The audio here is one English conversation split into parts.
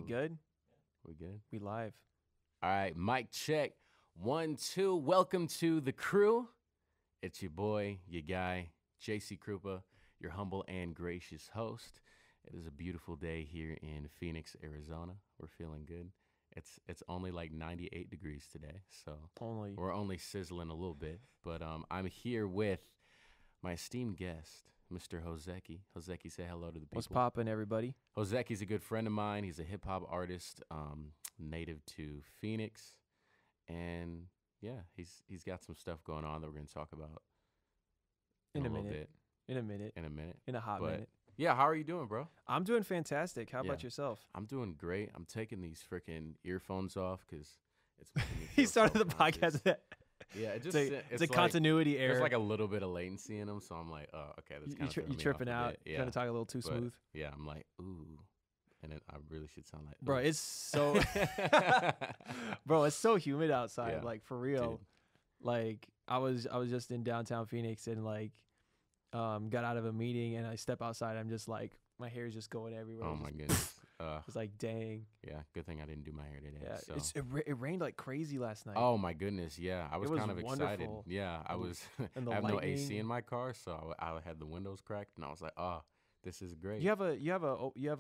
good? We good? We live. All right, mic check. 1, 2. Welcome to the KROU. It's your boy, your guy, JC Kroupa, your humble and gracious host. It is a beautiful day here in Phoenix, Arizona. We're feeling good. It's only like 98 degrees today, so we're only sizzling a little bit. But I'm here with my esteemed guest, Mr. Hooseki. Hooseki, say hello to the people. What's poppin', everybody? Hooseki's a good friend of mine. He's a hip-hop artist, native to Phoenix. And, yeah, he's got some stuff going on that we're going to talk about in a little bit. In a minute. In a hot minute. Yeah, how are you doing, bro? I'm doing fantastic. How about yourself? I'm doing great. I'm taking these freaking earphones off because it's making me He feel started so the podcast. Yeah, it just it's a like, continuity error. There's like a little bit of latency in them, so I'm like, oh, okay, that's kind of you tripping out. Yeah. Trying to talk a little too smooth. Yeah, I'm like, ooh, and then I really should sound like, ooh. Bro, it's so, bro, it's so humid outside. Yeah, like for real. dude. Like I was just in downtown Phoenix and like, got out of a meeting and I step outside. I'm just like, my hair is just going everywhere. Oh my goodness. It's like, dang. Yeah, good thing I didn't do my hair today. Yeah, so. it rained like crazy last night. Oh my goodness, yeah. I was was kind of excited. wonderful. Yeah, I was. And I have no AC lightning. in my car, so I had the windows cracked, and I was like, oh, this is great. Do you have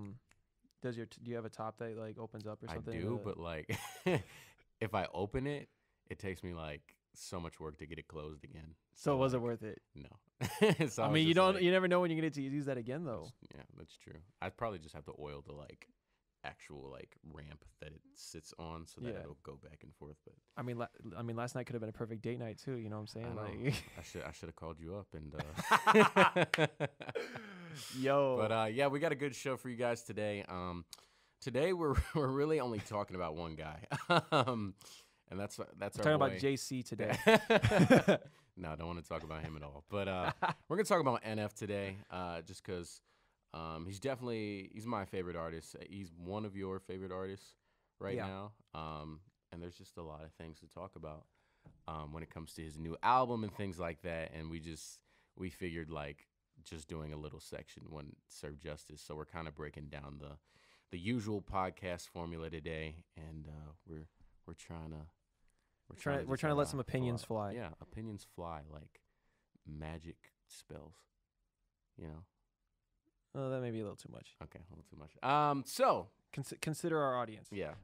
a top that like opens up or something? I do, but like, if I open it, it takes me like so much work to get it closed again. So was it like, worth it? No. So I was mean, you just don't. like, You never know when you're gonna get to use that again, though. Yeah, that's true. I'd probably just have to oil the like actual like ramp that it sits on so that it'll go back and forth. But I mean, last night could have been a perfect date night too. You know what I'm saying? I know. Like, I should have called you up and. Yo. But yeah, we got a good show for you guys today. Today we're really only talking about one guy. And that's our talking boy. about JC today. No, I don't want to talk about him at all. But we're gonna talk about NF today, just because he's my favorite artist. He's one of your favorite artists right now. And there's just a lot of things to talk about when it comes to his new album and things like that. And we figured like just doing a little section wouldn't serve justice, so we're kind of breaking down the usual podcast formula today, and we're trying to let some opinions fly. Yeah, opinions fly like magic spells. You know. Oh, that may be a little too much. Okay, a little too much. So consider our audience. Yeah.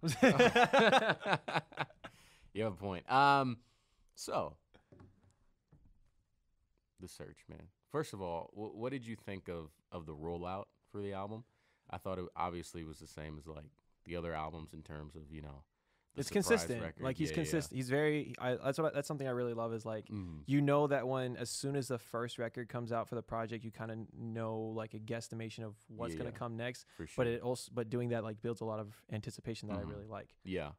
You have a point. So the search, man. First of all, what did you think of the rollout for the album? I thought it obviously was the same as like the other albums in terms of, you know, it's consistent. record. Like he's consistent. He's very. That's something I really love. Is like Mhm. you know that as soon as the first record comes out for the project, you kind of know like a guesstimation of what's gonna come next. For sure. But doing that like builds a lot of anticipation that I really like. Yeah.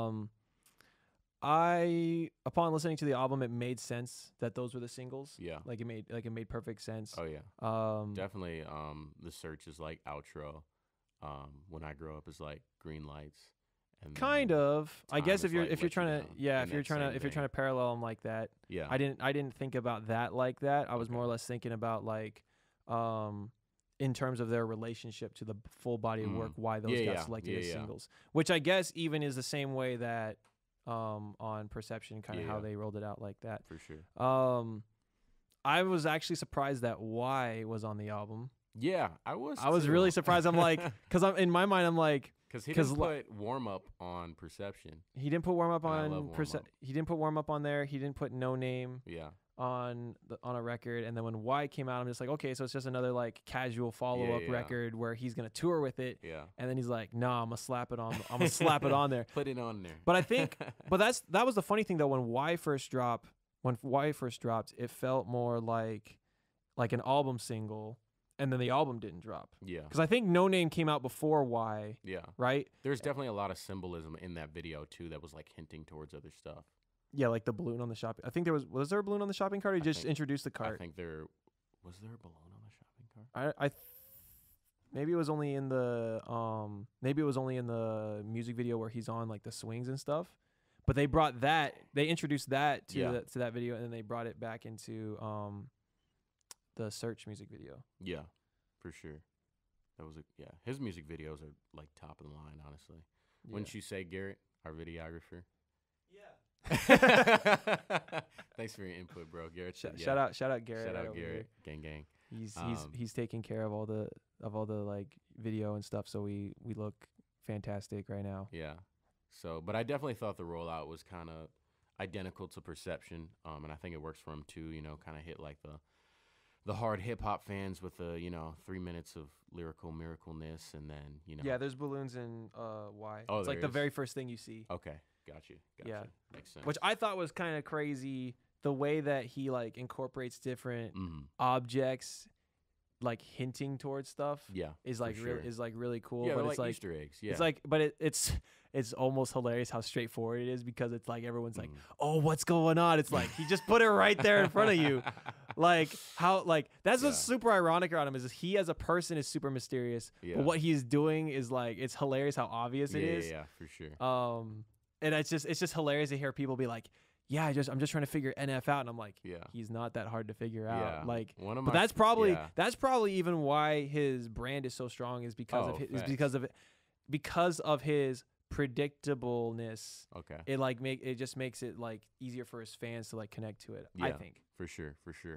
Upon listening to the album, it made sense that those were the singles. Yeah. Like it made perfect sense. Oh yeah. Definitely. The search is like outro. When I grow up is like green lights. And Kind of. I guess if you're trying to parallel them like that. Yeah. I didn't think about that like that. I was more or less thinking about like in terms of their relationship to the full body of work, why those got selected as singles. Which I guess even is the same way that on Perception, kind of how they rolled it out like that. For sure. I was actually surprised that Y was on the album. Yeah, I was. I was really surprised. I'm like, because I'm in my mind, I'm like, because he didn't put Warm Up on Perception. He didn't put Warm Up on Perception. He didn't put Warm Up on there. He didn't put No Name. Yeah. On a record, and then when Y came out, I'm just like, okay, so it's just another like casual follow up record where he's gonna tour with it. Yeah. And then he's like, nah, I'm gonna slap it on. I'm gonna slap it on there. Put it on there. But I think, that was the funny thing though. When Y first dropped, it felt more like an album single, and then the album didn't drop. Yeah. Because I think No Name came out before Y. Yeah. Right. There's definitely a lot of symbolism in that video too that was like hinting towards other stuff. Yeah, like the balloon on the shopping. I think was there a balloon on the shopping cart? Or just introduced the cart. I think was there a balloon on the shopping cart? Maybe it was only in the music video where he's on like the swings and stuff. But they introduced that to that video, and then they brought it back into the Search music video. Yeah, for sure. His music videos are like top of the line, honestly. Yeah. Wouldn't you say, Garrett, our videographer? Yeah. Thanks for your input, bro. Garrett. Shout out Garrett. Shout out Garrett. Gang. He's taking care of all the like video and stuff, so we look fantastic right now. Yeah. So, but I definitely thought the rollout was kind of identical to Perception, and I think it works for him too. You know, kind of hit like the hard hip hop fans with 3 minutes of lyrical miracleness, and then Yeah, there's balloons in Y. Oh, it's like the very first thing you see. Okay, got you. Yeah, makes sense. Which I thought was kind of crazy, the way that he like incorporates different objects, like hinting towards stuff. Yeah, is like really cool. Yeah, but it's like Easter eggs. Yeah, it's like, but it's almost hilarious how straightforward it is, because it's like everyone's like, oh, what's going on? It's like he just put it right there in front of you. Like how, like that's what's super ironic around him, is he as a person is super mysterious, but what he's doing is like, it's hilarious how obvious it is. Yeah, for sure. And it's just hilarious to hear people be like, yeah, I'm just trying to figure NF out, and I'm like, he's not that hard to figure out. Yeah. Like, but that's probably even why his brand is so strong, is because because of his predictableness. Okay. It just makes it like easier for his fans to like connect to it. Yeah, I think. For sure.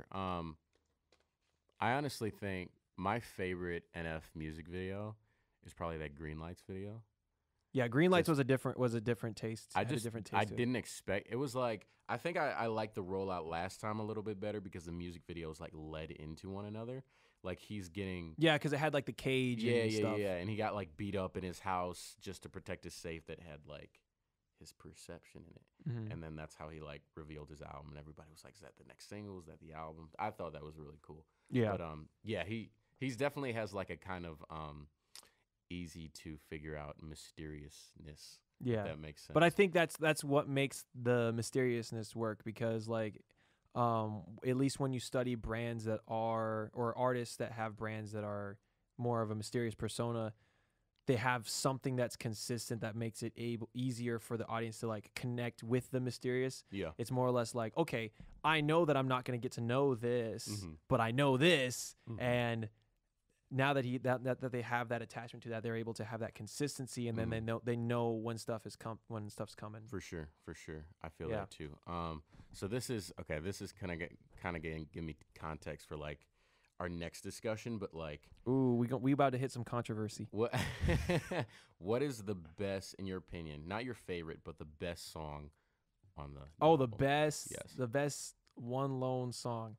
I honestly think my favorite NF music video is probably that Green Lights video. Yeah, Green Lights was a different taste. I didn't expect it. Was like, I think I liked the rollout last time a little bit better, because the music videos like led into one another. Like he's getting because it had like the cage and stuff. And he got like beat up in his house just to protect his safe that had like his Perception in it. And then that's how he like revealed his album, and everybody was like, is that the next single? Is that the album? I thought that was really cool. Yeah. But he's definitely has like a kind of easy to figure out mysteriousness. Yeah, if that makes sense. But I think that's what makes the mysteriousness work, because like at least when you study brands that are, or artists that have brands that are more of a mysterious persona, they have something that's consistent that makes it easier for the audience to like connect with the mysterious. Yeah, it's more or less like, okay, I know that I'm not going to get to know this, but I know this, and now that that they have that attachment to that, they're able to have that consistency, and then they know when stuff's coming. For sure. I feel that too. So this is kind of give me context for like our next discussion, but like, we about to hit some controversy. What is the best, in your opinion, not your favorite, but the best song on the the best, the best one lone song?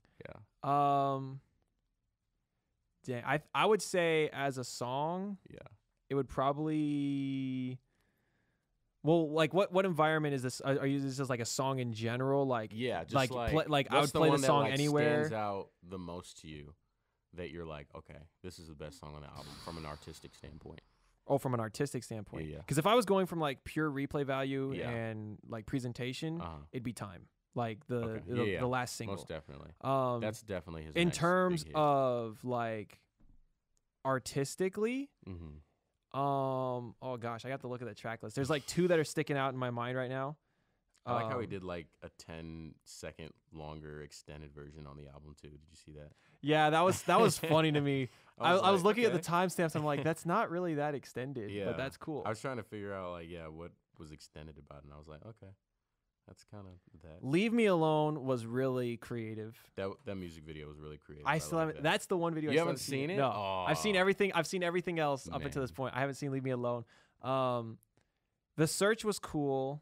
Dang, I would say as a song, it would probably. Well, like what environment is this? Are you this is like a song in general? Like just like I would play the song that, like, anywhere. Stands out the most to you, that you're like, okay, this is the best song on the album from an artistic standpoint. Oh, from an artistic standpoint, yeah. Because if I was going from like pure replay value and like presentation, it'd be Time. Like the last single. Most definitely. That's definitely his. In terms of like artistically, oh gosh, I got to look at the track list. There's like two that are sticking out in my mind right now. I like how he did like a 10-second longer extended version on the album too. Did you see that? Yeah, that was funny to me. I was looking at the timestamps. I'm like, that's not really that extended, but that's cool. I was trying to figure out like, what was extended about it, and I was like, okay. That's kind of that. Leave Me Alone was really creative. That music video was really creative. I still haven't. That's the one video. You haven't seen it? No, Aww. I've seen everything. I've seen everything else up until this point. I haven't seen Leave Me Alone. The Search was cool.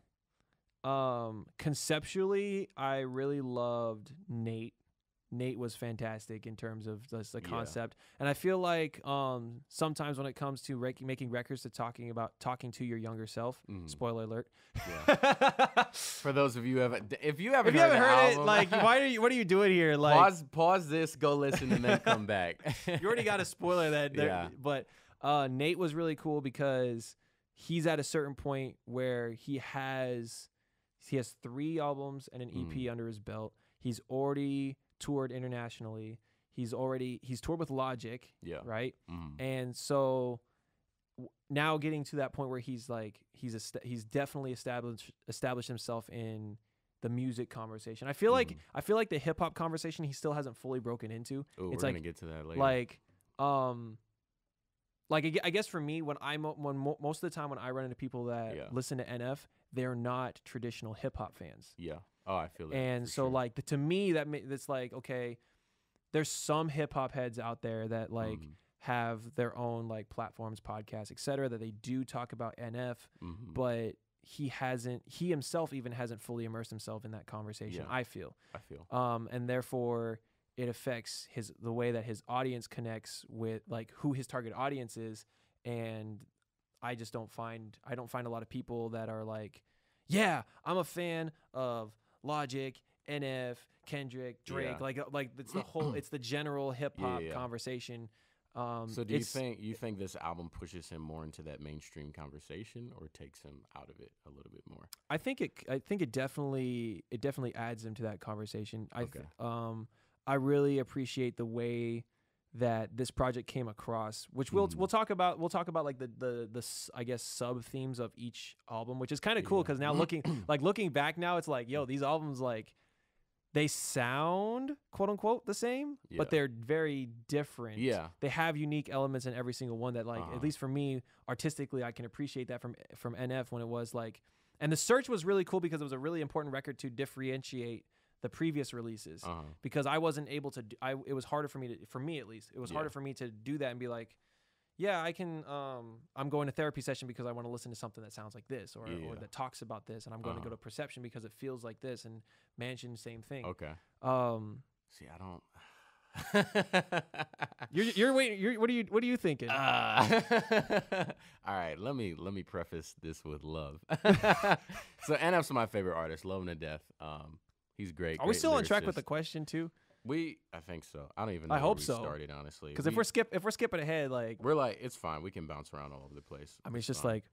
Conceptually, I really loved Nate. Nate was fantastic in terms of the concept, and I feel like sometimes when it comes to making records, to talking to your younger self. Spoiler alert. Yeah. For those of you if you haven't heard it, like what are you doing here? Like pause this, go listen, and then come back. You already got a spoiler that. Yeah. But Nate was really cool because he's at a certain point where he has 3 albums and an EP under his belt. He's already toured internationally. He's toured with Logic, right? And so now getting to that point where he's definitely established himself in the music conversation. I feel like the hip hop conversation he still hasn't fully broken into. Ooh, it's we're like, gonna get to that later. Like like I guess for me, when most of the time when I run into people that listen to NF, they're not traditional hip hop fans. Yeah. Oh, I feel that. And so like to me that's like, okay, there's some hip hop heads out there that like have their own like platforms, podcasts, etc., that they do talk about NF, but he himself even hasn't fully immersed himself in that conversation. I feel. And therefore it affects the way that his audience connects with like who his target audience is. And I don't find a lot of people that are like, yeah, I'm a fan of Logic, NF, Kendrick, Drake. Like it's the whole, it's the general hip hop conversation. So do you think this album pushes him more into that mainstream conversation or takes him out of it a little bit more? I think it definitely adds him to that conversation. I really appreciate the way that this project came across, which we'll talk about like the I guess sub themes of each album, which is kind of cool because now looking back now, it's like, yo, these albums like they sound quote unquote the same, but they're very different. Yeah, they have unique elements in every single one that like at least for me artistically I can appreciate that from NF when it was like, and The Search was really cool because it was a really important record to differentiate the previous releases because I wasn't able to it was harder for me at least it was harder for me to do that and be like, yeah, I can I'm going to therapy session because I want to listen to something that sounds like this or that talks about this, and I'm going to go to Perception because it feels like this, and Mansion, same thing. Okay. See, I don't You're waiting. What are you thinking? All right, let me preface this with love. So NF's my favorite artist, love him to death. He's great. Are we still on track with the question too? I think so. I don't even know I hope where we so. started, honestly. Because if we're skipping ahead, like we're like, it's fine. We can bounce around all over the place. I mean, it's just fine.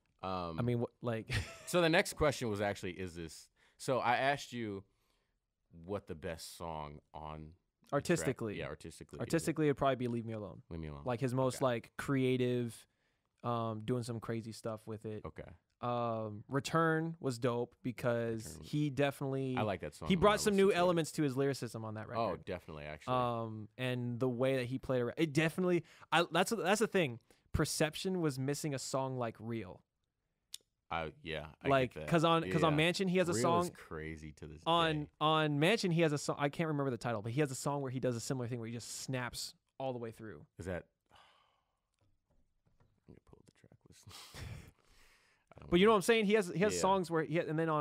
Like, So the next question was actually, is this? So I asked you what the best song on artistically. Yeah, artistically. Artistically, it'd probably be Leave Me Alone. Leave Me Alone. Like his most like creative, doing some crazy stuff with it. Okay. Return was dope because he definitely I like that song. He brought some new elements to his lyricism on that record. Oh, definitely, actually. And the way that he played it definitely. That's the thing. Perception was missing a song like Real. I like because on Mansion he has a Real song. Is crazy to this day. On Mansion he has a song. I can't remember the title, but he has a song where he does a similar thing where he just snaps all the way through. Is that? Let me pull the track list. But you know what I'm saying? He has songs where and then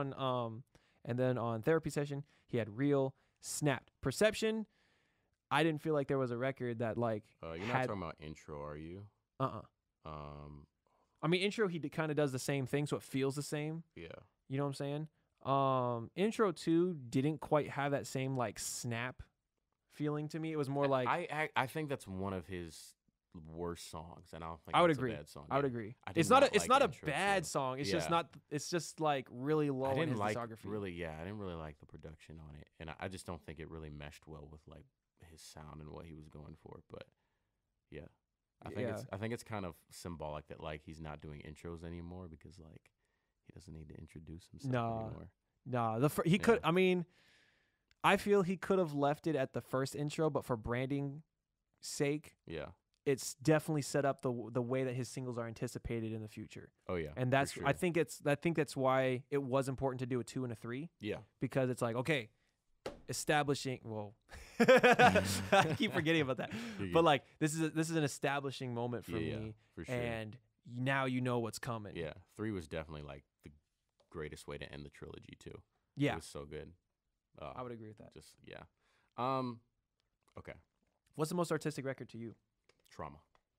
on Therapy Session he had Real, Snapped, Perception. I didn't feel like there was a record that like you're not talking about Intro, are you? I mean, Intro he kind of does the same thing, so it feels the same. Yeah. You know what I'm saying? Intro 2 didn't quite have that same like snap feeling to me. It was more like I think that's one of his worst songs, and I don't think I would that's agree. a bad song. I would agree. It's not a bad song. It's just not. It's just like really low in his discography. I didn't really like the production on it, and I just don't think it really meshed well with like his sound and what he was going for. But yeah, I think it's kind of symbolic that like he's not doing intros anymore because like he doesn't need to introduce himself anymore. He could. I mean, I feel he could have left it at the first intro, but for branding sake, it's definitely set up the way that his singles are anticipated in the future. Oh yeah, and that's I think that's why it was important to do a 2 and a 3. Yeah, because it's like okay, establishing. Whoa, I keep forgetting about that. But like this is an establishing moment for me, for sure. And now you know what's coming. Yeah, 3 was definitely like the greatest way to end the trilogy too. Yeah, it was so good. I would agree with that. Just okay. What's the most artistic record to you? Trauma.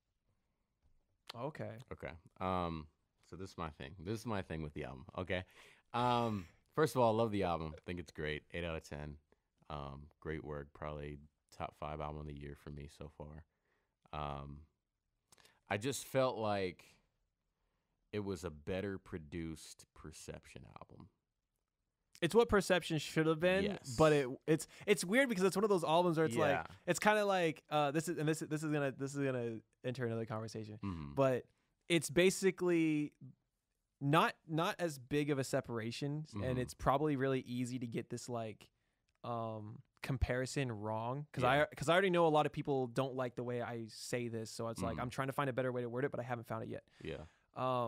Okay. So this is my thing. This is my thing with the album. Okay. First of all, I love the album. I think it's great. 8 out of 10. Great work. Probably top 5 album of the year for me so far. I just felt like it was a better produced Perception album. It's what Perception should have been, but it's weird because it's one of those albums where it's like it's kind of like this is gonna enter another conversation, but it's basically not as big of a separation, and it's probably really easy to get this like comparison wrong because I already know a lot of people don't like the way I say this, so it's like I'm trying to find a better way to word it, but I haven't found it yet. Yeah.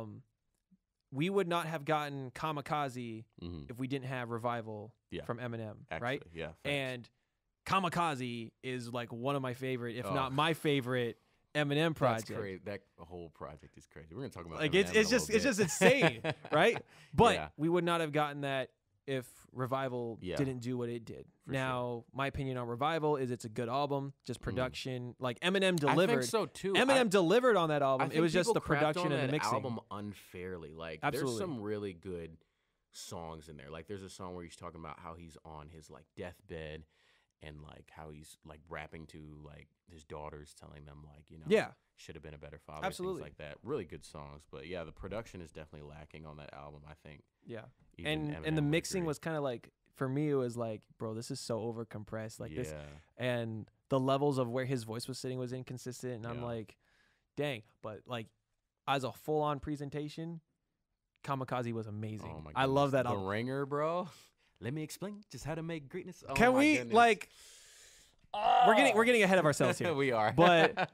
We would not have gotten Kamikaze if we didn't have Revival from Eminem, right? Yeah. Thanks. And Kamikaze is like one of my favorite, if not my favorite, Eminem project. That's crazy. That whole project is crazy. We're gonna talk about like Eminem it's just insane, right? But we would not have gotten that if Revival didn't do what it did. Now, my opinion on Revival is it's a good album, just production. Like Eminem delivered. I think so too. Eminem delivered on that album. It was just the production and the mixing. Album unfairly. Like there's some really good songs in there. Like there's a song where he's talking about how he's on his like deathbed and like how he's like rapping to like his daughters, telling them like, you know, should have been a better father. Absolutely. Things like that. Really good songs. But yeah, the production is definitely lacking on that album, I think. Yeah. And the mixing was kind of like, for me, it was like, bro, this is so over compressed. Like this, and the levels of where his voice was sitting was inconsistent. And I'm like, dang. But like, as a full on presentation, Kamikaze was amazing. Oh my goodness. I love that album. The Ringer, bro. Let me explain just how to make greatness. Oh Can we goodness. Like? We're getting ahead of ourselves here. We are. But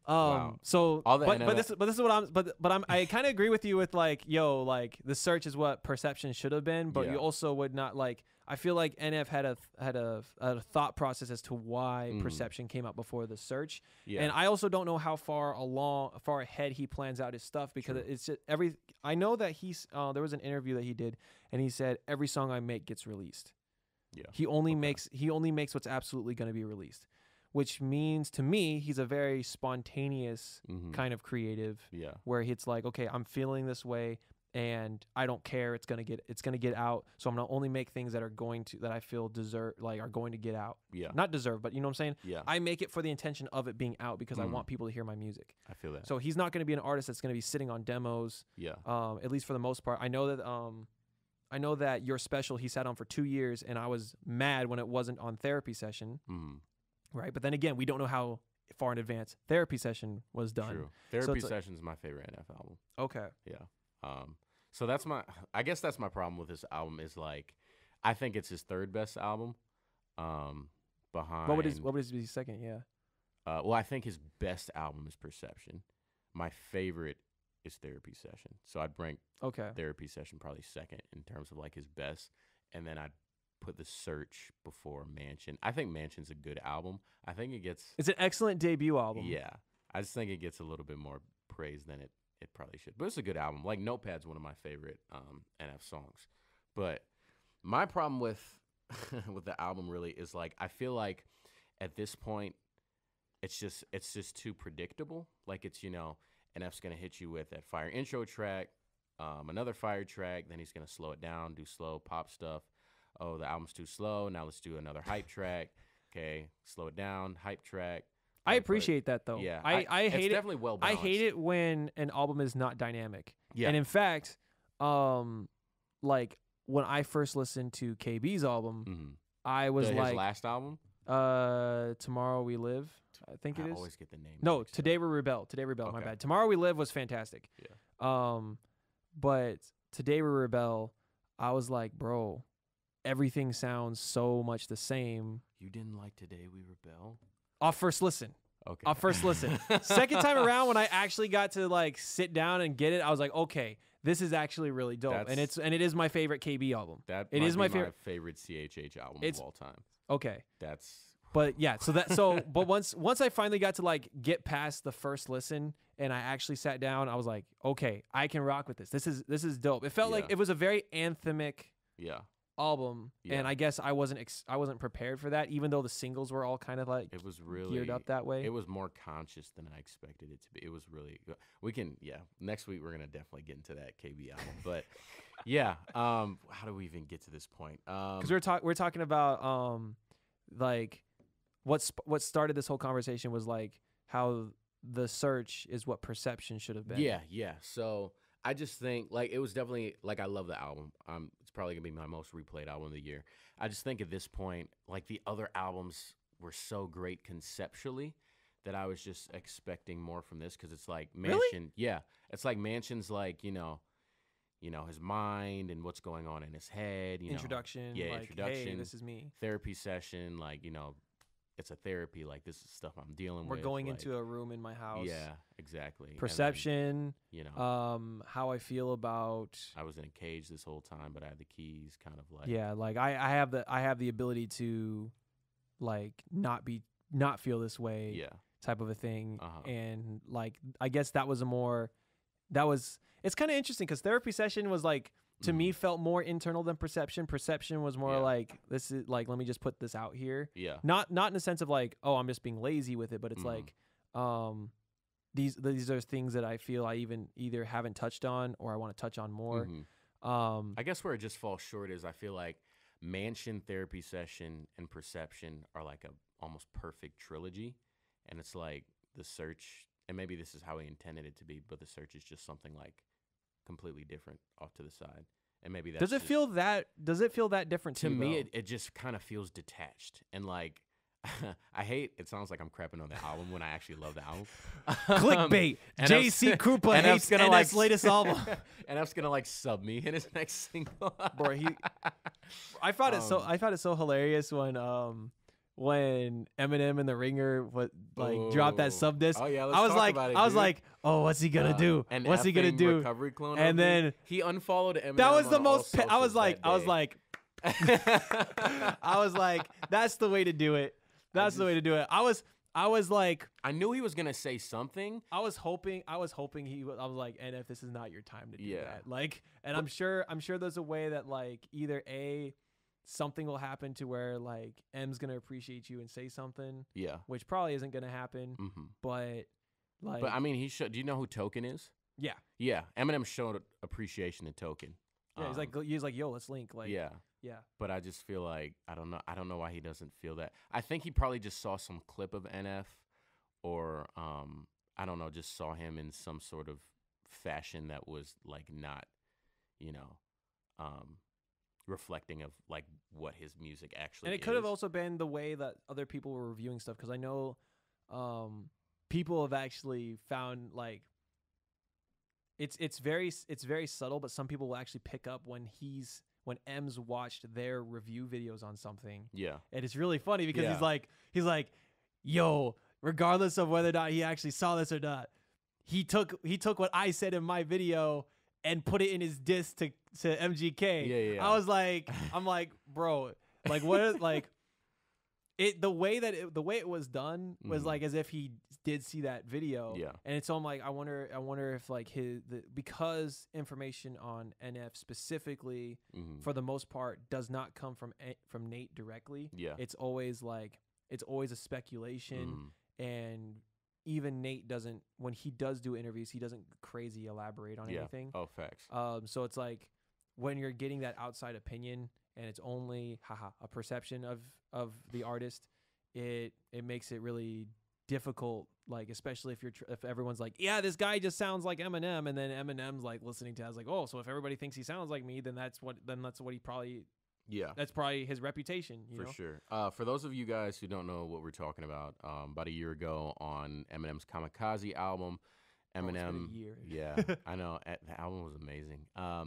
so but this is what I'm I kind of agree with you with like, yo, like the search is what perception should have been, but you also would not like, I feel like NF had a thought process as to why perception came out before the search. And I also don't know how far ahead he plans out his stuff, because it's just I know that there was an interview that he did and he said every song I make gets released. Yeah. He only makes what's absolutely going to be released, which means to me he's a very spontaneous kind of creative. Yeah. Where it's like, okay, I'm feeling this way and I don't care. It's gonna get out. So I'm gonna only make things that I feel are going to get out. Yeah. Not deserve, but you know what I'm saying? Yeah. I make it for the intention of it being out because I want people to hear my music. I feel that. So he's not gonna be an artist that's gonna be sitting on demos. Yeah. At least for the most part. I know that You're Special, he sat on for 2 years, and I was mad when it wasn't on Therapy Session. Right? But then again, we don't know how far in advance Therapy Session was done. True. Therapy Session is my favorite NF album. Okay. Yeah. So I guess that's my problem with this album is like, I think it's his third best album. Behind. What would his second? Yeah. Well, I think his best album is Perception. My favorite is Therapy Session. So I'd rank Therapy Session probably second in terms of like his best, and then I'd put The Search before Mansion. I think Mansion's a good album. I think it's an excellent debut album. Yeah. I just think it gets a little bit more praise than it probably should. But it's a good album. Like Notepad's one of my favorite NF songs. But my problem with with the album really is like, I feel like at this point it's just too predictable. Like it's, you know, NF's going to hit you with that fire intro track, another fire track, then he's going to slow it down, do slow pop stuff. Oh, the album's too slow. Now let's do another hype track. Okay, slow it down, hype track. I appreciate that though. Yeah, I hate it's definitely well balanced. I hate it when an album is not dynamic. Yeah. And in fact, like when I first listened to KB's album, I was like, his last album? Tomorrow We Live. I think it is. I always get the name. No, Today We Rebel. Today We Rebel. Okay. My bad. Tomorrow We Live was fantastic. Yeah. But Today We Rebel, I was like, bro, everything sounds so much the same. You didn't like Today We Rebel? Off first listen. Okay. Off first listen. Second time around, when I actually got to like sit down and get it, I was like, okay, this is actually really dope. And it is my favorite KB album. It is my favorite CHH album of all time. Okay. But yeah, but once I finally got to like get past the first listen and I actually sat down, I was like, okay, I can rock with this. This is dope. It felt like it was a very anthemic album, and I guess I wasn't prepared for that, even though the singles were all kind of like it was really geared up that way. It was more conscious than I expected it to be. It was really good. Next week we're gonna definitely get into that KB album, but yeah, how do we even get to this point? Because we're talking about like what started this whole conversation was like how The Search is what Perception should have been. Yeah. So I just think like it was definitely like, I love the album. It's probably gonna be my most replayed album of the year. I just think at this point, like the other albums were so great conceptually that I was just expecting more from this, because it's like Mansion. Really? Yeah, it's like Mansion's like, you know, you know, his mind and what's going on in his head. You introduction. Know. Yeah, like, introduction. Hey, this is me. Therapy session. Like, you know, it's a therapy. Like, this is stuff I'm dealing with. We're going like, into a room in my house. Yeah, exactly. Perception. Then, you know, how I feel about. I was in a cage this whole time, but I had the keys. Kind of like. Yeah, like I have the ability to, like, not feel this way. Yeah. Type of a thing. And like, I guess that was it's kind of interesting because therapy session was like, to me, felt more internal than perception. Perception was more like, this is like, let me just put this out here. Yeah. Not in the sense of like, oh, I'm just being lazy with it, but it's like, these are things that I feel I either haven't touched on or I want to touch on more. I guess where it just falls short is I feel like Mansion, therapy session, and perception are like a almost perfect trilogy. And it's like the search, and maybe this is how he intended it to be, but the search is just something like completely different off to the side. And maybe that's does it feel that different to you, me? though? It just kind of feels detached and like it sounds like I'm crapping on the album when I actually love the album. Clickbait. JC Kroupa hates NF's like, latest album. NF's gonna like sub me in his next single. Bro, I found it so hilarious when Eminem and the Ringer dropped that sub disc. Oh yeah, I was like, about it, I was like, oh, what's he gonna do? And what's he gonna do? Recovery clone and then he unfollowed Eminem. That was the most. I was like, that's the way to do it. That's the way to do it. I was like, I knew he was gonna say something. I was hoping I was like, NF, this is not your time to do that. Like, and I'm sure there's a way that like either something will happen to where like M's gonna appreciate you and say something. Yeah. Which probably isn't gonna happen. But like, I mean, he should. Do you know who Token is? Yeah. Yeah. Eminem showed appreciation to Token. Yeah. He's like, yo, let's link. Like. Yeah. Yeah. But I just feel like I don't know why he doesn't feel that. I think he probably just saw some clip of NF, or I don't know, just saw him in some sort of fashion that was like not, you know, reflecting of like what his music actually is. And it could have also been the way that other people were reviewing stuff, because I know people have actually found like it's very subtle, but some people will actually pick up when M's watched their review videos on something. Yeah. And it's really funny because he's like, yo, regardless of whether or not he actually saw this or not, he took what I said in my video and put it in his diss to MGK. Yeah. I was like, I'm like, bro, like what is like it the way it was done was like as if he did see that video. Yeah. And so I'm like, I wonder if like because information on NF specifically for the most part does not come from Nate directly. Yeah. It's always a speculation, and even Nate doesn't, when he does do interviews, he doesn't crazy elaborate on anything. Oh, facts. So it's like when you're getting that outside opinion and it's only a perception of the artist, it makes it really difficult. Like, especially if everyone's like, yeah, this guy just sounds like Eminem, and then Eminem's like listening to it, I was like, oh, so if everybody thinks he sounds like me, then that's what he probably. Yeah, that's probably his reputation. For sure. For those of you guys who don't know what we're talking about a year ago on Eminem's Kamikaze album, Eminem. It's been a year. Yeah, I know. The album was amazing.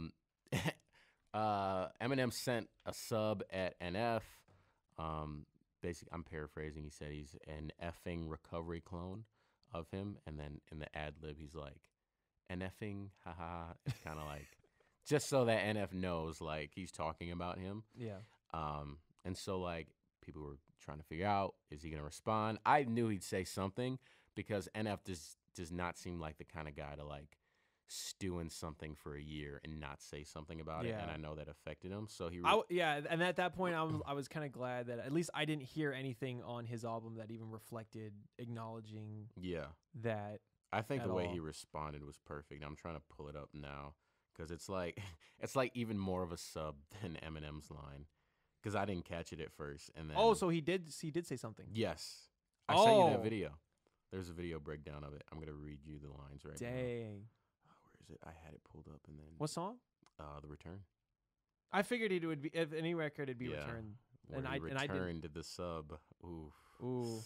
Eminem sent a sub at NF. Basically, I'm paraphrasing. He said he's an effing recovery clone of him, and then in the ad lib, he's like, NFing, haha. It's kind of like. Just so that NF knows, like, he's talking about him. Yeah. And so, like, people were trying to figure out, is he going to respond? I knew he'd say something because NF does not seem like the kind of guy to, like, stew in something for a year and not say something about it. And I know that affected him. So he... and at that point, I was kind of glad that at least I didn't hear anything on his album that even reflected acknowledging that. I think the way he responded was perfect. I'm trying to pull it up now. Because it's like even more of a sub than Eminem's line, because I didn't catch it at first, and then so he did say something. Yes, I sent you that video. There's a video breakdown of it. I'm gonna read you the lines right now. Dang. Where is it? I had it pulled up, and then what song? The Return. I figured it would be, if any record, it'd be Return. And I returned the sub. Ooh. Ooh.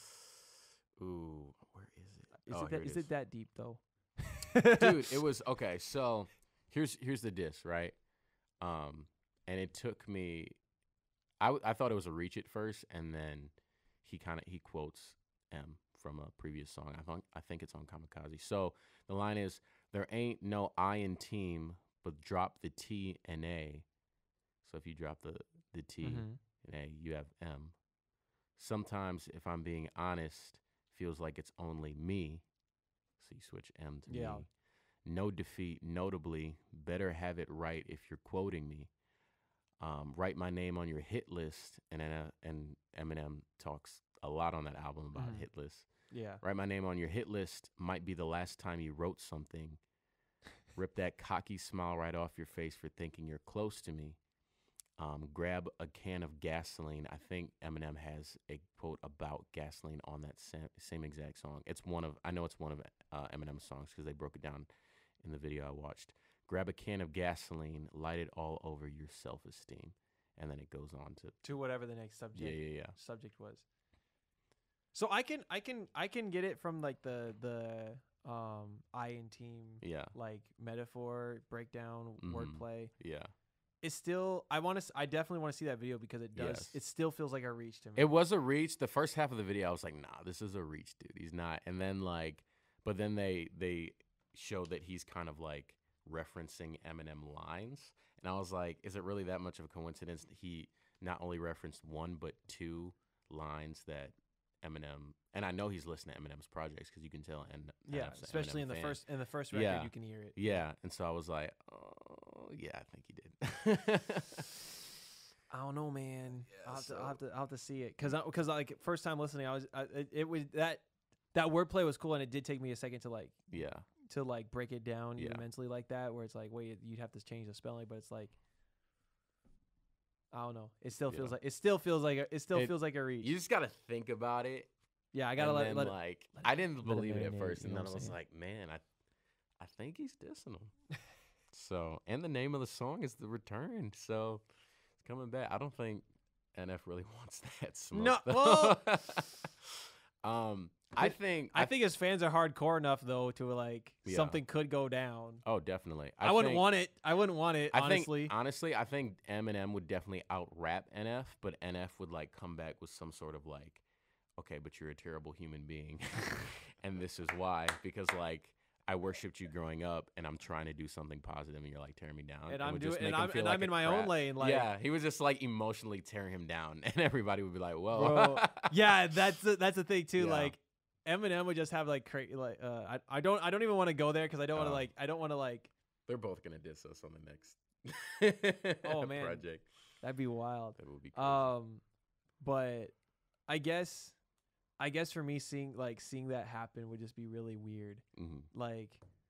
Where is it? Is it that deep though? Dude, it was okay. So. here's the diss, right? And it took me. I thought it was a reach at first, and then he quotes M from a previous song. I think it's on Kamikaze. So the line is, "There ain't no I in team, but drop the T and A." So if you drop the T and A, you have M. Sometimes, if I'm being honest, feels like it's only me. So you switch M to me. No defeat, notably. Better have it right if you're quoting me. Write my name on your hit list, and Eminem talks a lot on that album about hit lists. Yeah. Write my name on your hit list might be the last time you wrote something. Rip that cocky smile right off your face for thinking you're close to me. Grab a can of gasoline. I think Eminem has a quote about gasoline on that same exact song. I know it's one of Eminem's songs because they broke it down in the video I watched. Grab a can of gasoline, light it all over your self-esteem, and then it goes on to whatever the next subject subject was. So I can get it from like the I in team like metaphor breakdown wordplay. Yeah. It's still I definitely want to see that video because it does it still feels like a reach to me. It was a reach. The first half of the video I was like, nah, this is a reach, dude. He's not. And then but then they showed that he's kind of like referencing Eminem lines, and I was like, is it really that much of a coincidence that he not only referenced one but two lines that Eminem, and I know he's listening to Eminem's projects because you can tell, and especially in the first record you can hear it. Yeah, and so I was like, oh yeah, I think he did. I don't know, man. Yeah, I'll have to see it because like first time listening, it was that wordplay was cool, and it did take me a second to break it down mentally like that, where it's like, wait, you'd have to change the spelling, but it's like, I don't know. It still feels like a reach. You just gotta think about it. Yeah, I gotta let it. I didn't believe it at first, and then I was like, man, I think he's dissing him. So, and the name of the song is The Return, so it's coming back. I don't think NF really wants that smoke. No, well. I think his fans are hardcore enough though to like something could go down. Oh, definitely. I wouldn't want it. Honestly. Honestly, I think Eminem would definitely out rap NF, but NF would like come back with some sort of like, okay, but you're a terrible human being, and this is why, because like I worshipped you growing up, and I'm trying to do something positive, and you're like tearing me down. And I'm in my own lane. Like, yeah, he was just like emotionally tearing him down, and everybody would be like, "Whoa." Bro, yeah, that's the thing too. Yeah. Like Eminem would just have like crazy. Like, I don't even want to go there because I don't want to like. They're both gonna diss us on the next. Oh man, project. That'd be wild. That would be crazy. But I guess for me seeing that happen would just be really weird. Mm-hmm. Like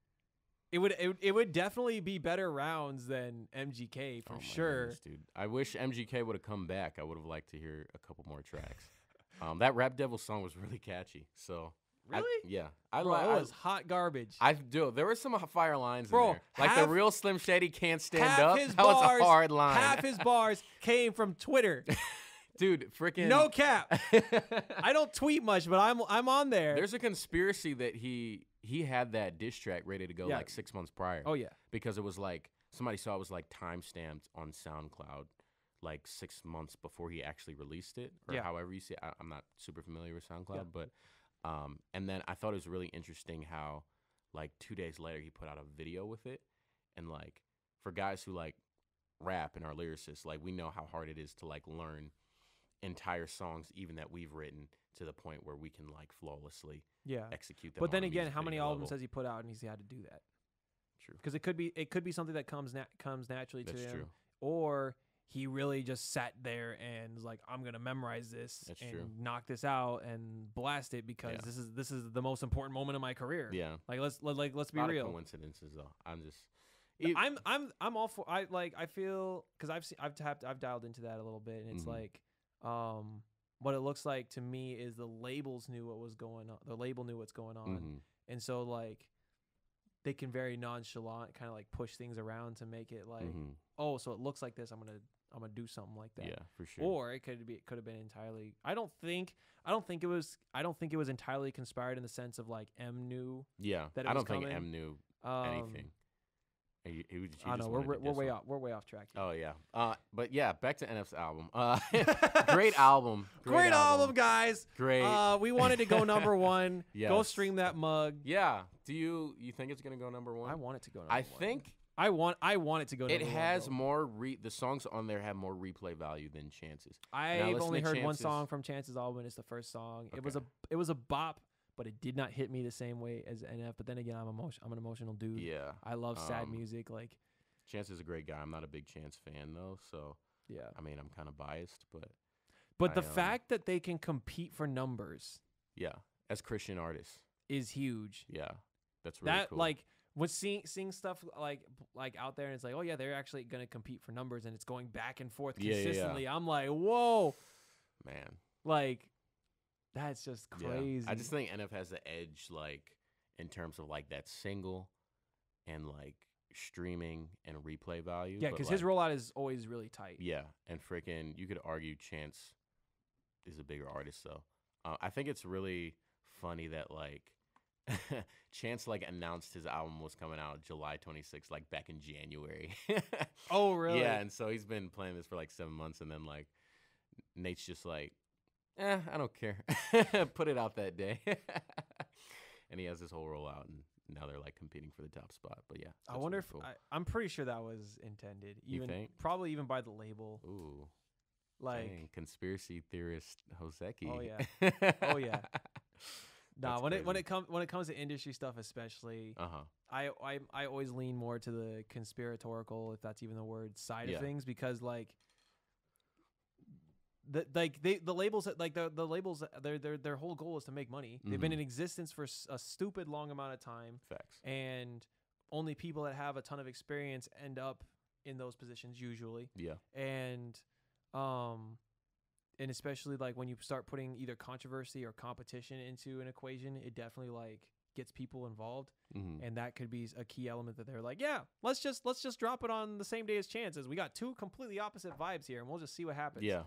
it would definitely be better rounds than MGK for sure. Goodness, dude. I wish MGK would have come back. I would have liked to hear a couple more tracks. That Rap Devil song was really catchy. So really, I it was hot garbage. There were some fire lines in there. Like the real Slim Shady can't stand up. That bars, was a hard line. Half his bars came from Twitter. Dude, freaking no cap. I don't tweet much, but I'm on there. There's a conspiracy that he had that diss track ready to go like 6 months prior. Oh yeah, because it was like somebody saw it was like time stamped on SoundCloud like 6 months before he actually released it, or however you see it. I'm not super familiar with SoundCloud, but and then I thought it was really interesting how like 2 days later he put out a video with it, and like for guys who like rap and are lyricists, like we know how hard it is to like learn entire songs even that we've written to the point where we can like flawlessly execute them. But then again, how many albums has he put out and he's had to do that? True. Because it could be something that comes naturally to him. True. Or he really just sat there and was like, I'm gonna memorize this knock this out and blast it because this is the most important moment of my career. Yeah. Like let's be real. real. Coincidences though. I'm all for. I feel because I've dialed into that a little bit, and it's like what it looks like to me is the labels knew what was going on. The label knew what's going on, and so like they can very nonchalant kind of like push things around to make it like, oh, so it looks like this. I'm gonna do something like that. Yeah, for sure. Or it could have been entirely. I don't think it was entirely conspired in the sense of like M knew. Yeah, that I don't coming. think M knew anything. I know we're way off track here. Oh yeah. But yeah, back to NF's album. Great album. Great album, guys. Great. We wanted to go number one. Yes. Go stream that mug. Yeah. Do you think it's gonna go number one? I want it to go number one. I think I want it to go number one. It has more the songs on there have more replay value than Chance's. I've only heard one song from Chance's album, and it's the first song. Okay. It was a bop, but it did not hit me the same way as NF. But then again, I'm an emotional dude. Yeah. I love sad music. Like, Chance is a great guy. I'm not a big Chance fan though, so yeah. I mean, I'm kind of biased, but the fact that they can compete for numbers, yeah, as Christian artists, is huge. Yeah, that's really cool. Like, when seeing stuff like out there, and it's like, oh yeah, they're actually gonna compete for numbers, and it's going back and forth consistently. Yeah. I'm like, whoa, man, like that's just crazy. Yeah. I just think NF has the edge, like in terms of like that single and like streaming and replay value. Yeah, because his rollout is always really tight. Yeah, and freaking, you could argue Chance is a bigger artist though. I think it's really funny that like Chance like announced his album was coming out July 26th, like back in January. Oh, really? Yeah, and so he's been playing this for like 7 months, and then like Nate's just like, I don't care. Put it out that day. And he has this whole rollout, and now they're like competing for the top spot. But yeah, I wonder if I'm pretty sure that was intended. You think? Probably even by the label. Ooh, like dang, conspiracity theorist Hooseki. Oh yeah, oh yeah. Nah, when it comes to industry stuff, especially, I always lean more to the conspiratorial, if that's even the word, side of things, because like the labels, like the labels, their whole goal is to make money. They've been in existence for a stupid long amount of time. Facts. And only people that have a ton of experience end up in those positions usually. Yeah. And especially like when you start putting either controversy or competition into an equation, it definitely like gets people involved. And that could be a key element that they're like, yeah, let's just drop it on the same day as Chances. We got two completely opposite vibes here, and we'll just see what happens. Yeah.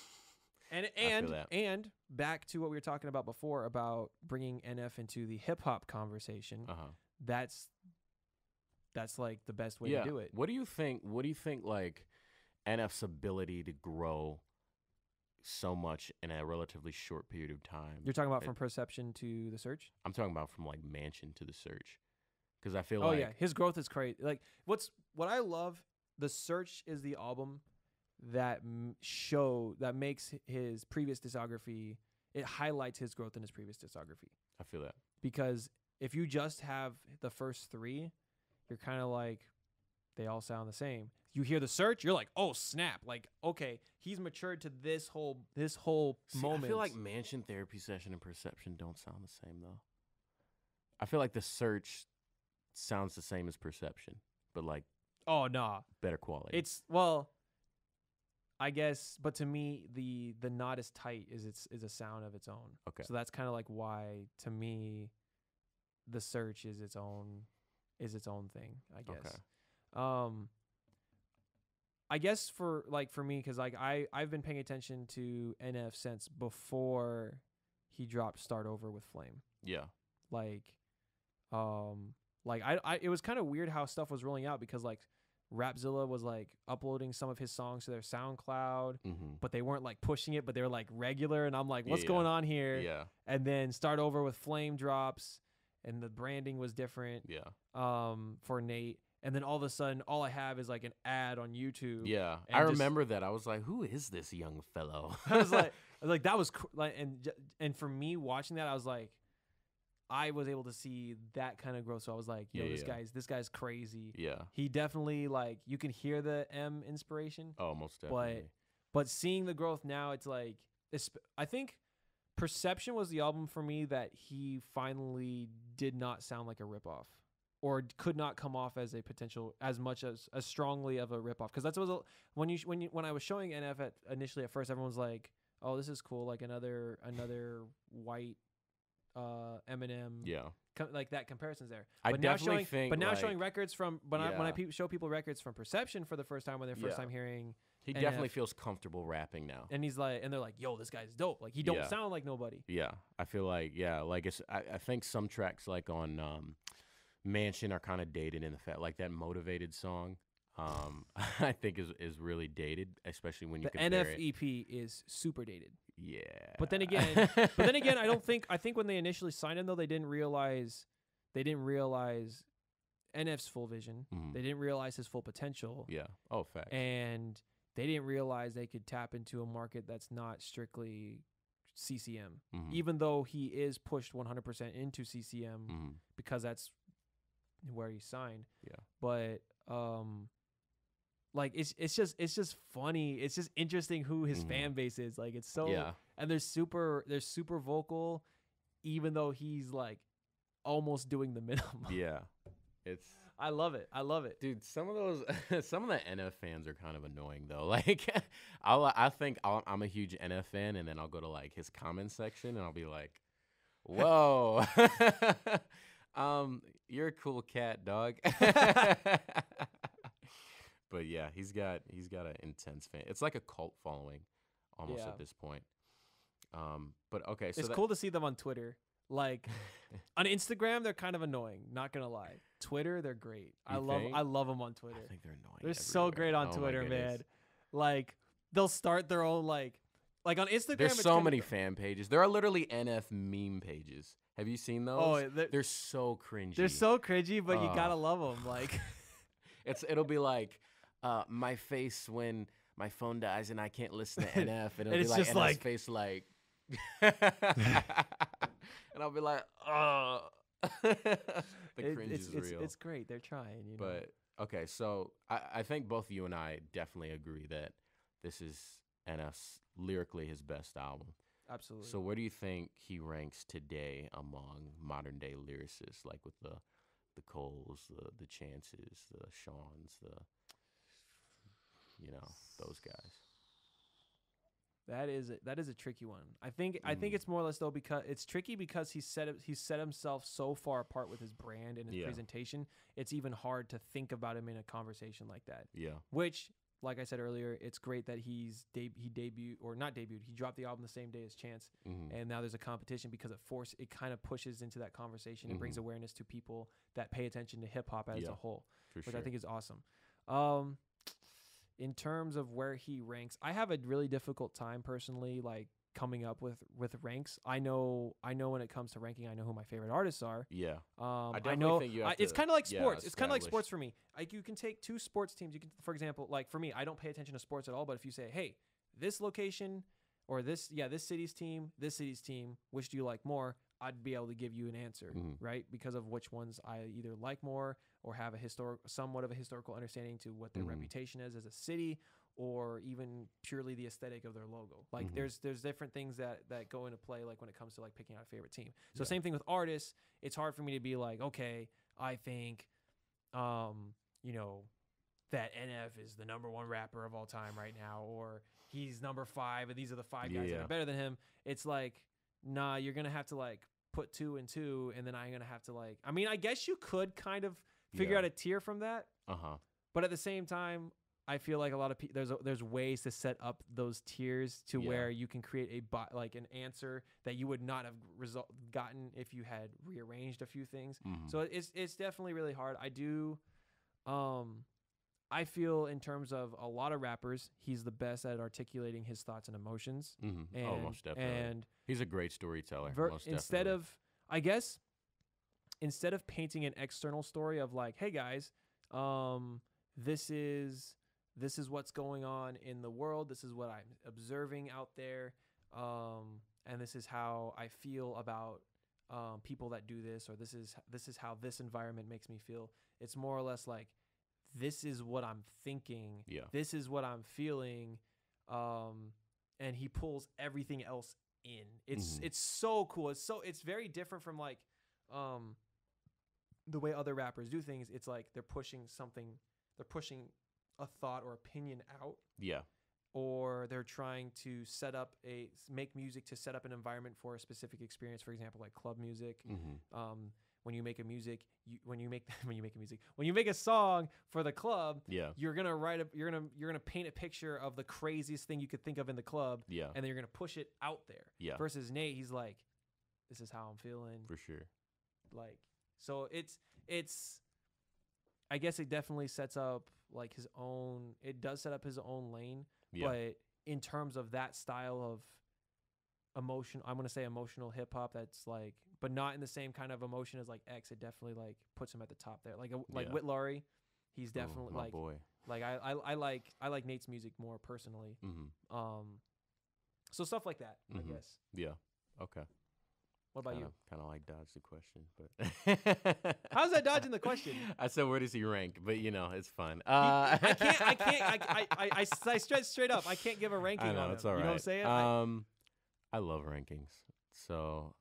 And back to what we were talking about before about bringing NF into the hip hop conversation. That's like the best way to do it. What do you think like NF's ability to grow so much in a relatively short period of time? You're talking about from Perception to The Search? I'm talking about from like Mansion to The Search, because I feel yeah, his growth is crazy. Like what I love, The Search is the album that makes his previous discography, it highlights his growth in his previous discography. I feel that, because if you just have the first three, you're kind of like, they all sound the same. You hear The Search, you're like, oh snap! Like, okay, he's matured to this whole moment. I feel like Mansion, Therapy Session, and Perception don't sound the same though. I feel like The Search sounds the same as Perception, but like, oh nah, better quality. It's I guess, but to me, the Not As Tight is a sound of its own. Okay, so that's kind of like why to me, The Search is its own thing, I guess. Okay. I guess for me, because like I've been paying attention to NF since before he dropped Start Over with Flame. Yeah. Like it was kind of weird how stuff was rolling out, because like Rapzilla was like uploading some of his songs to their SoundCloud, but they weren't like pushing it, but they were like regular, and I'm like, what's going on here? Yeah. And then Start Over with Flame drops, and the branding was different. Yeah. For Nate. And then all of a sudden, all I have is like an ad on YouTube. Yeah, I remember that. I was like, "Who is this young fellow?" I was like, that was and for me watching that, I was like, I was able to see that kind of growth. So I was like, "Yo, this guy's crazy." Yeah, he definitely, like, you can hear the M inspiration. Oh, most definitely. But seeing the growth now, it's like, I think Perception was the album for me that he finally did not sound like a ripoff, or could not come off as a potential as much as strongly of a ripoff. Because that's what when I was showing NF initially at first, everyone was like, "Oh, this is cool, like another white Eminem." Yeah, like that comparison's there. But now showing records from when I show people records from Perception for the first time, when they're first time hearing, he NF, definitely feels comfortable rapping now. And he's like, and they're like, "Yo, this guy's dope. Like, he don't sound like nobody." Yeah, I feel like like I think some tracks like on Mansion are kind of dated in the fact, like that Motivated song. I think is really dated, especially when you compare NF EP is super dated. Yeah. But then again, I think when they initially signed him though, they didn't realize NF's full vision. Mm-hmm. They didn't realize his full potential. Yeah. Oh, facts. And they didn't realize they could tap into a market that's not strictly CCM, even though he is pushed 100% into CCM because that's where he signed. Yeah. But like it's just funny. It's just interesting who his fan base is. Like it's so and they're super vocal, even though he's like almost doing the minimum. Yeah. I love it. Dude, some of the NF fans are kind of annoying though. Like I think I'm a huge NF fan, and then I'll go to like his comment section and I'll be like, whoa. You're a cool cat, dog. But yeah, he's got an intense fan. It's like a cult following almost at this point. But okay, so it's cool to see them on Twitter. Like on Instagram, they're kind of annoying. Not gonna lie. Twitter, they're great. I love them on Twitter. I think they're annoying. They're so great on Twitter, man. Like they'll start their own like on Instagram. There's so many fan pages. There are literally NF meme pages. Have you seen those? Oh, they're so cringy. They're so cringy, but you gotta love them. Like it'll be like my face when my phone dies and I can't listen to NF, and it'll be like NF's face like. And I'll be like, oh. The cringe is real. It's great. They're trying, you know. But, okay, so I think both you and I definitely agree that this is NF's lyrically his best album. Absolutely. So where do you think he ranks today among modern-day lyricists, like with the Coles, the Chances, the Shawns, those guys? That is a tricky one. I think it's more or less though because it's tricky because he set himself so far apart with his brand and his presentation. It's even hard to think about him in a conversation like that. Yeah. Which, like I said earlier, it's great that he debuted or not debuted. He dropped the album the same day as Chance, and now there's a competition because it kind of pushes into that conversation and brings awareness to people that pay attention to hip hop as a whole, which I think is awesome. In terms of where he ranks, I have a really difficult time personally, like coming up with ranks. I know when it comes to ranking, I know who my favorite artists are. Yeah. I know it's kind of like sports. It's kind of like sports for me. Like you can take two sports teams. You can, for example, like for me, I don't pay attention to sports at all. But if you say, hey, this location or this city's team, which do you like more? I'd be able to give you an answer, right? Because of which ones I either like more or have somewhat of a historical understanding to what their reputation is as a city, or even purely the aesthetic of their logo. Like there's different things that go into play, like when it comes to like picking out a favorite team. So same thing with artists. It's hard for me to be like, okay, I think, that NF is the #1 rapper of all time right now, or he's number 5 and these are the 5 guys that are better than him. It's like, nah, you're going to have to like put 2 and 2, and then I'm going to have to like, I mean, I guess you could kind of figure out a tier from that. But at the same time, I feel like a lot of there's ways to set up those tiers to where you can create an answer that you would not have gotten if you had rearranged a few things. So it's definitely really hard. I feel in terms of a lot of rappers, he's the best at articulating his thoughts and emotions. And, most definitely. And he's a great storyteller. Instead of painting an external story of like, hey guys, this is what's going on in the world. This is what I'm observing out there. And this is how I feel about people that do this, or this is how this environment makes me feel. It's more or less like, this is what I'm thinking. Yeah. This is what I'm feeling. And he pulls everything else in. It's so cool. It's very different from like the way other rappers do things. It's like they're pushing a thought or opinion out. Yeah. Or they're trying to make music to set up an environment for a specific experience. For example, like club music. When you make a song for the club, you're gonna paint a picture of the craziest thing you could think of in the club, and then you're gonna push it out there. Yeah. Versus Nate, he's like, this is how I'm feeling. For sure. Like, so it's I guess it definitely sets up like his own. It does set up his own lane, but in terms of that style of emotion, I'm gonna say emotional hip hop. That's like, but not in the same kind of emotion as like X. It definitely like puts him at the top there. Like Whit Laurie, he's definitely my like boy. Like I like Nate's music more personally. So stuff like that, I guess. Yeah. Okay. What about you? Kind of like dodged the question, but how's that dodging the question? I said where does he rank, but it's fun. I stretch straight up. I can't give a ranking. I know on it's him. all right. You know what I'm saying? I love rankings. So,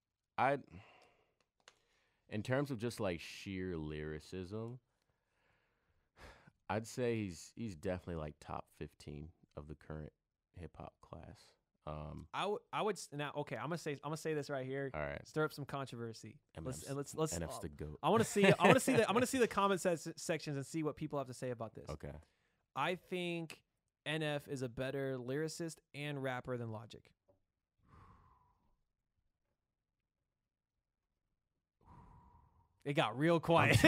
in terms of just like sheer lyricism, I'd say he's definitely like top 15 of the current hip hop class. I would now. Okay, I'm gonna say this right here. All right. Stir up some controversy. Let's NF's the GOAT. I want to see. I want to see the comment sections and see what people have to say about this. Okay. I think NF is a better lyricist and rapper than Logic. It got real quiet.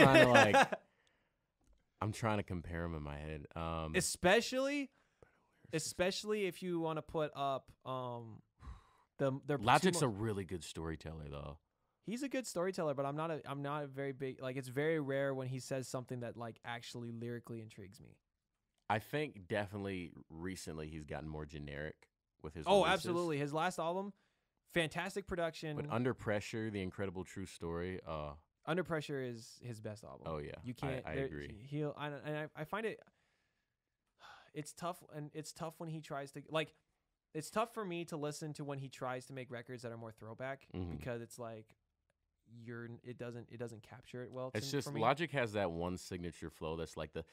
I'm trying to compare them in my head. Especially if you want to put up their Logic's a really good storyteller though. He's a good storyteller, but I'm not a very big, like, it's very rare when he says something that like actually lyrically intrigues me. I think definitely recently he's gotten more generic with his releases. Absolutely. His last album, fantastic production. But Under Pressure, The Incredible True Story, Under Pressure is his best album. Oh yeah, you can't. I agree. I find it. It's tough, and it's tough when he tries to like. It's tough for me to listen to when he tries to make records that are more throwback because it's like it doesn't capture it well. It's just for me. Logic has that one signature flow that's like the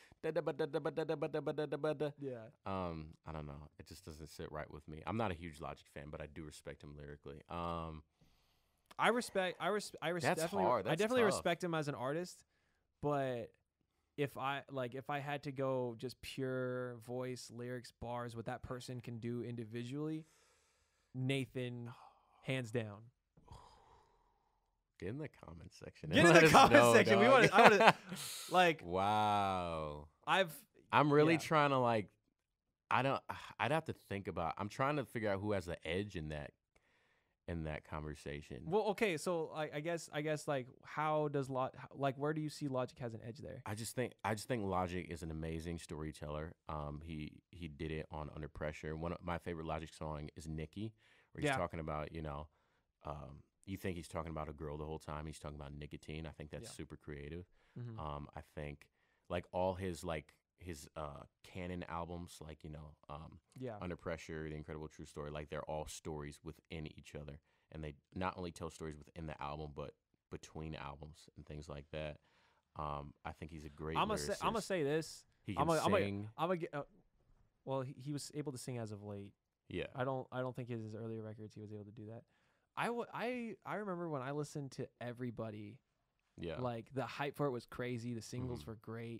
yeah. I don't know. It just doesn't sit right with me. I'm not a huge Logic fan, but I do respect him lyrically. I definitely respect him as an artist, but if I had to go just pure voice, lyrics, bars, what that person can do individually, Nathan, hands down. Get in the comment section. Get in the comment section. Dog. I want to like. Wow. I'm really trying to like. I'd have to think about. I'm trying to figure out who has the edge in that conversation. Well, okay, so I guess like how does where do you see Logic has an edge there? I just think Logic is an amazing storyteller. He did it on Under Pressure. One of my favorite Logic song is Nikki, where he's talking about, you think he's talking about a girl the whole time. He's talking about nicotine. I think that's super creative. I think like all his canon albums, like Under Pressure, The Incredible True Story, like they're all stories within each other, and they not only tell stories within the album but between albums and things like that. I think he's a great lyricist. I'm gonna say this. He can sing. Well, he was able to sing as of late. Yeah. I don't think his earlier records he was able to do that. I remember when I listened to Everybody. Yeah. Like the hype for it was crazy. The singles were great.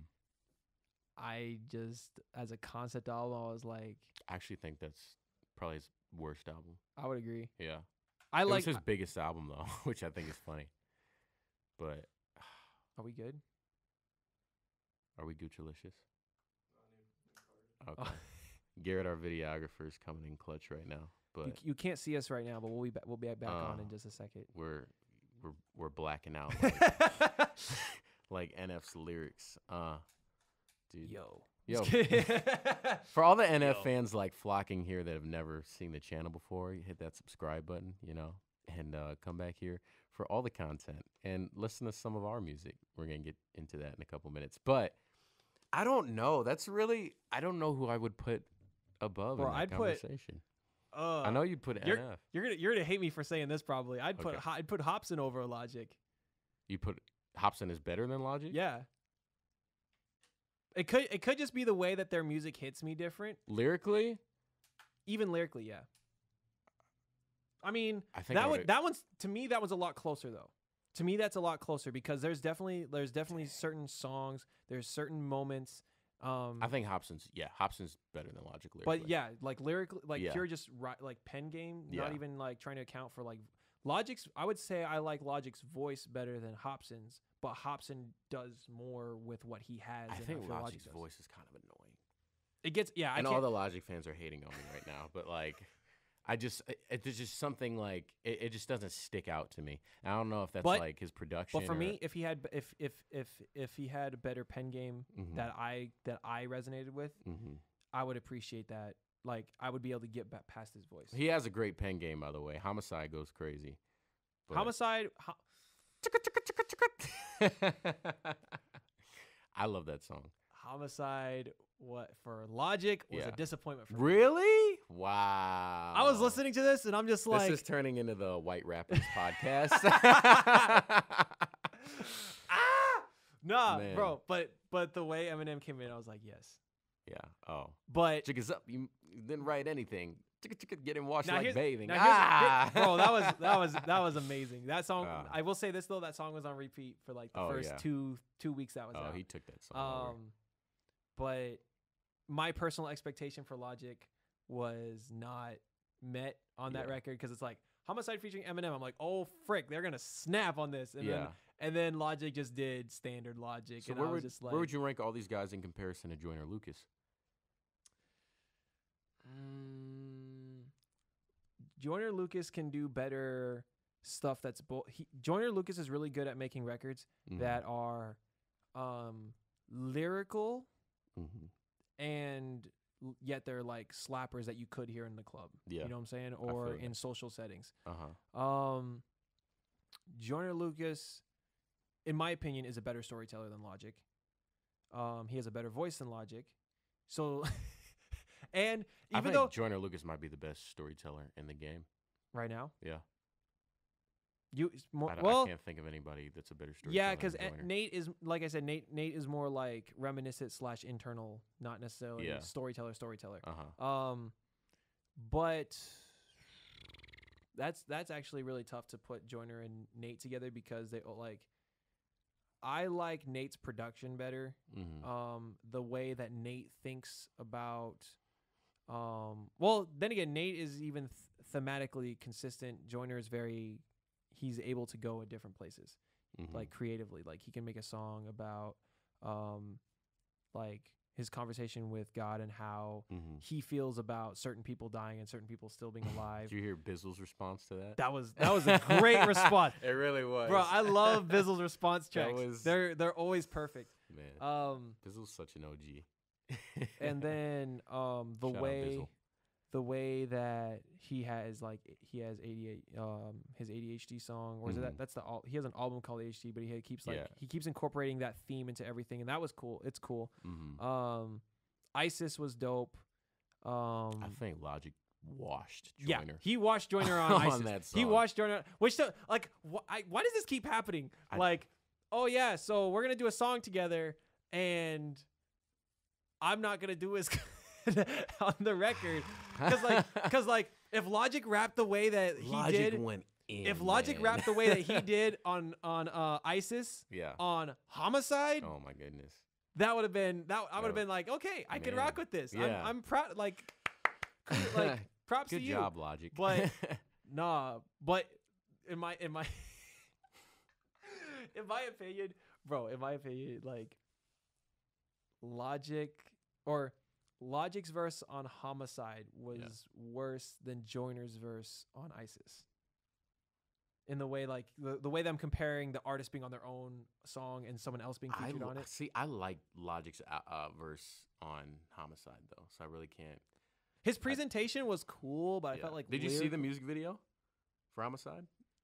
I just, as a concept album, I was like, I actually think that's probably his worst album. I would agree. Yeah. It was his biggest album though, which I think is funny. But are we good? Are we Gucci-licious? Okay. Garrett, our videographer, is coming in clutch right now. But you can't see us right now, but we'll be back on in just a second. We're blacking out like NF's lyrics. Dude. Yo. For all the NF fans like flocking here that have never seen the channel before, you hit that subscribe button, and come back here for all the content and listen to some of our music. We're gonna get into that in a couple minutes, but I don't know. I don't know who I would put above in that conversation. I know you'd put NF. You're gonna hate me for saying this probably. I'd put Hobson over Logic. You put Hobson is better than Logic? Yeah. It could just be the way that their music hits me different. Lyrically? Even lyrically, yeah. I mean, that one's to me that one's a lot closer though. To me that's a lot closer because there's definitely certain songs, there's certain moments. I think Hobson's better than Logic lyrically. But yeah, like lyrically, like pure just like pen game, not even like trying to account for like I would say I like Logic's voice better than Hopsin's, but Hopsin does more with what he has. I think Logic's voice is kind of annoying. It gets, yeah. And all the Logic fans are hating on me right now, but like, there's just something like it just doesn't stick out to me. I don't know if that's like his production. But for me, if he had a better pen game that I resonated with, I would appreciate that. Like, I would be able to get back past his voice. He has a great pen game, by the way. Homicide goes crazy. Homicide. I love that song. Homicide, what for Logic was a disappointment for me. Really? Wow. I was listening to this and I'm just like, this is turning into the White Rappers podcast. Nah, man. Bro. But the way Eminem came in, I was like, yes. Yeah. Oh. But Chicka's up. You didn't write anything. Chicka getting washed like bathing. Bro, that was amazing. That song. I will say this though. That song was on repeat for like the first 2 weeks that was out. Oh, he took that song. But my personal expectation for Logic was not met on that record because it's like Homicide featuring Eminem. I'm like, oh frick, they're gonna snap on this. And then Logic just did standard Logic. So and I was just like, where would you rank all these guys in comparison to Joyner Lucas? Joyner Lucas can do better stuff. Joyner Lucas is really good at making records that are lyrical and yet they're like slappers that you could hear in the club. Yeah. You know what I'm saying? Or in social settings. Joyner Lucas, in my opinion, is a better storyteller than Logic. He has a better voice than Logic. So, and even though Joyner Lucas might be the best storyteller in the game right now, yeah. I can't think of anybody that's a better storyteller. Yeah, because Nate is, like I said, Nate is more like reminiscent / internal, not necessarily storyteller. But that's actually really tough to put Joyner and Nate together because they like. I like Nate's production better. The way that Nate thinks about. Well, then again, Nate is even thematically consistent. Joyner is he's able to go at different places, like creatively. Like he can make a song about, like his conversation with God and how he feels about certain people dying and certain people still being alive. Did you hear Bizzle's response to that? That was a great response. It really was, bro. I love Bizzle's response checks. They're always perfect. Man, Bizzle's such an OG. And then the way that he has his ADHD song, or is it he has an album called ADHD, but he keeps incorporating that theme into everything, and that was cool. It's cool. ISIS was dope. I think Logic washed Joyner. Yeah, he washed Joyner on ISIS. That song. He washed Joyner. Which like why does this keep happening? Oh yeah, so we're gonna do a song together, and I'm not gonna do his on the record because like if Logic rapped the way that he did, if Logic rapped the way that he did on ISIS, on Homicide, oh my goodness, that would have been I would have been like, okay, I can rock with this. Yeah. I'm proud. Like props to you. Good job, Logic. But but in my opinion, bro, like Logic's verse on Homicide was worse than Joyner's verse on ISIS. In the way, like the way that I'm comparing the artist being on their own song and someone else being featured on it. See, I like Logic's verse on Homicide though, so I really can't. His presentation was cool, but I felt like. Did you see the music video for Homicide?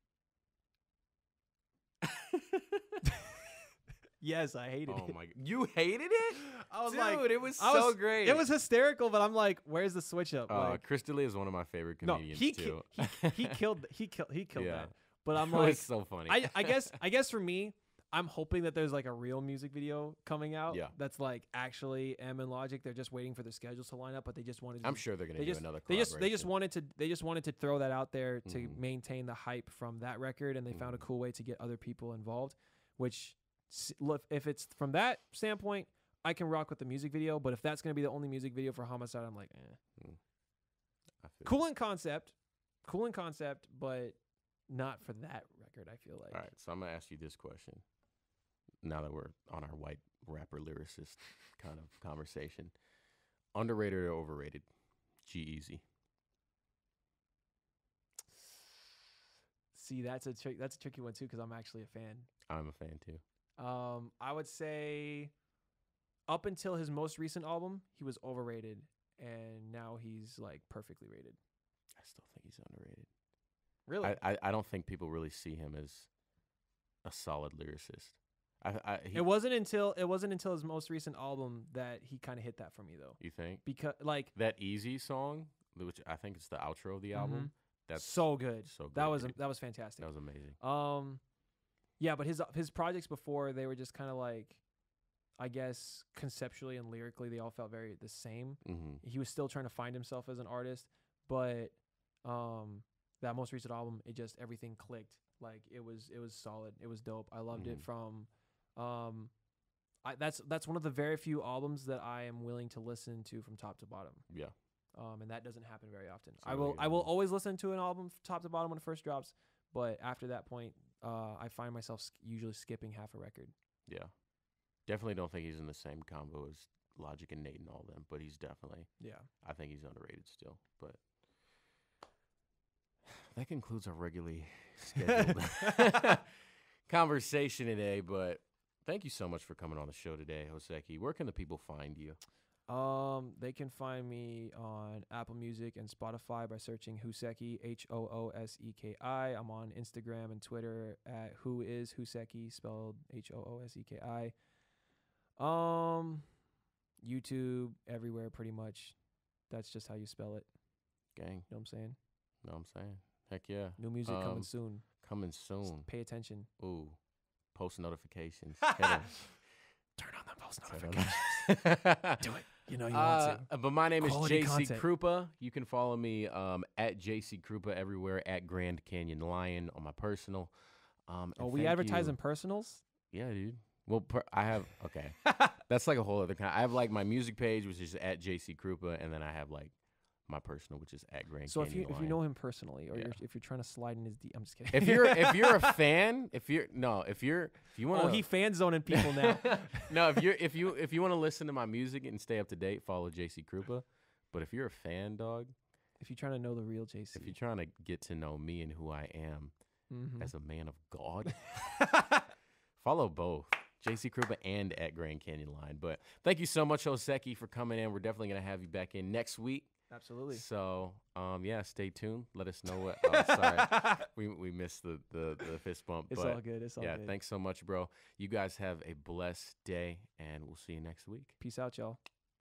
Yes, I hated it. Oh my! You hated it? I was Dude, like, it was so great. It was hysterical, but I'm like, where's the switch up? Chris D'Elia is one of my favorite comedians too. He killed that. But I'm like, it's so funny. I guess for me, I'm hoping that there's like a real music video coming out. Yeah. That's like actually M and Logic. They're just waiting for their schedules to line up, but they just wanted. I'm sure they're gonna do another collaboration. They just wanted to throw that out there to maintain the hype from that record, and they found a cool way to get other people involved, which. If it's from that standpoint, I can rock with the music video. But if that's going to be the only music video for Homicide, I'm like, Cool in concept, but Not for that record, I feel like. All right, so I'm gonna ask you this question. Now that we're on our white rapper lyricist kind of conversation, underrated or overrated? G-Eazy. See, that's a tricky one too because I'm actually a fan. I'm a fan too. I would say up until his most recent album, he was overrated, and now he's like perfectly rated. I still think he's underrated. Really? I don't think people really see him as a solid lyricist. It wasn't until his most recent album that he kind of hit that for me though. You think? Because like that Easy song, which I think is the outro of the album, that's so good. So good. That was fantastic. That was amazing. Yeah, but his projects before, they were just kind of like, I guess conceptually and lyrically they all felt very the same. He was still trying to find himself as an artist, but that most recent album, everything clicked. Like it was solid. It was dope. I loved it from that's one of the very few albums that I am willing to listen to from top to bottom. Yeah. And that doesn't happen very often. I will always listen to an album top to bottom when it first drops, but after that point, I find myself usually skipping half a record. Yeah. Definitely don't think he's in the same combo as Logic and Nate and all them, but he's definitely, I think he's underrated still. But that concludes our regularly scheduled conversation today. But thank you so much for coming on the show today, Hooseki. Where can the people find you? They can find me on Apple Music and Spotify by searching Hooseki, Hooseki. I'm on Instagram and Twitter at whoishooseki, spelled Hooseki. YouTube, everywhere pretty much. That's just how you spell it. Gang. You know what I'm saying? Know what I'm saying? Heck yeah. New music coming soon. Coming soon. Just pay attention. Ooh. Post notifications. Turn on the post notifications. Do it. You know you want to. But my name Quality is JC content. Kroupa. You can follow me at JC Kroupa everywhere, at Grand Canyon Lion on my personal. We advertise in personals? Yeah, dude. Well, I have, okay. That's like a whole other kind. I have like my music page, which is at JC Kroupa, and then I have like my personal, which is at Grand Canyon Lion. So if you know him personally, or if you're trying to slide in his I'm just kidding. If you're a fan, if you want to, he fan zoning people now. No, if you want to listen to my music and stay up to date, follow JC Kroupa. But if you're a fan, dog, if you're trying to know the real JC, if you're trying to get to know me and who I am as a man of God, follow both. JC Kroupa and at Grand Canyon Line. But thank you so much, Hooseki, for coming in. We're definitely going to have you back in next week. Absolutely. So, stay tuned. Let us know what. Oh, sorry. we missed the fist bump. It's all good. It's all good. Thanks so much, bro. You guys have a blessed day, and we'll see you next week. Peace out, y'all.